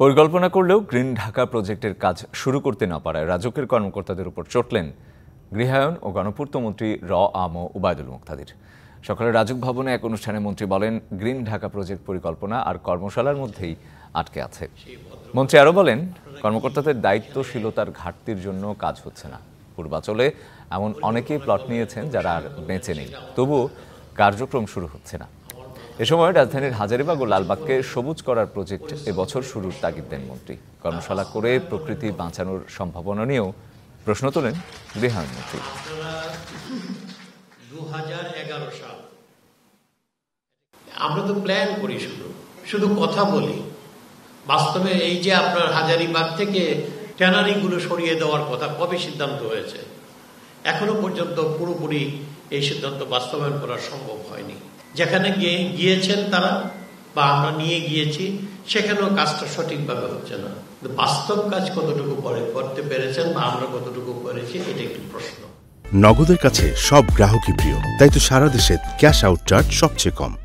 পরিকল্পনা করলেও গ্রিন ঢাকা প্রজেক্টের কাজ শুরু করতে না পারায় রাজউকের কর্মকর্তাদের উপর চটলেন গৃহায়ন ও গণপূর্ত মন্ত্রী আম ওবায়দুল মুক্তাদির। সকালে রাজউক ভবনে এক অনুষ্ঠানে মন্ত্রী বলেন, গ্রিন ঢাকা প্রজেক্ট পরিকল্পনা আর কর্মশালার মধ্যেই আটকে আছে। মন্ত্রী আরও বলেন, কর্মকর্তাদের দায়িত্বশীলতার ঘাটতির জন্য কাজ হচ্ছে না। পূর্বাচলে এমন অনেকেই প্লট নিয়েছেন যারা আর বেঁচে নেই, তবুও কার্যক্রম শুরু হচ্ছে না। এ সময় রাজধানীর হাজারীবাগ ও লালবাগকে সবুজ করার প্রজেক্ট এবছর শুরুর তাগিদ দেন মন্ত্রী। কর্মশালা করে প্রকৃতি বাঁচানোর সম্ভাবনা নিয়েও প্রশ্ন তোলেন গৃহায়ন মন্ত্রী। 2011 সাল আমরা তো প্ল্যান করি, শুধু কথা বলি। বাস্তবে এই যে আপনার হাজারীবাগ থেকে ট্যানারিগুলো সরিয়ে দেওয়ার কথা কবে সিদ্ধান্ত হয়েছে, এখনো পর্যন্ত পুরোপুরি এই সিদ্ধান্ত বাস্তবায়ন করা সম্ভব হয়নি। যেখানে গিয়েছেন তারা বা আমরা নিয়ে গিয়েছি, সেখানেও কাজটা সঠিকভাবে হচ্ছে না। বাস্তব কাজ কতটুকু করতে পেরেছেন বা আমরা কতটুকু করেছি, এটা একটি প্রশ্ন। নগদের কাছে সব গ্রাহকই প্রিয়, তাই তো সারা দেশে ক্যাশ আউট চার্জ সবচেয়ে কম।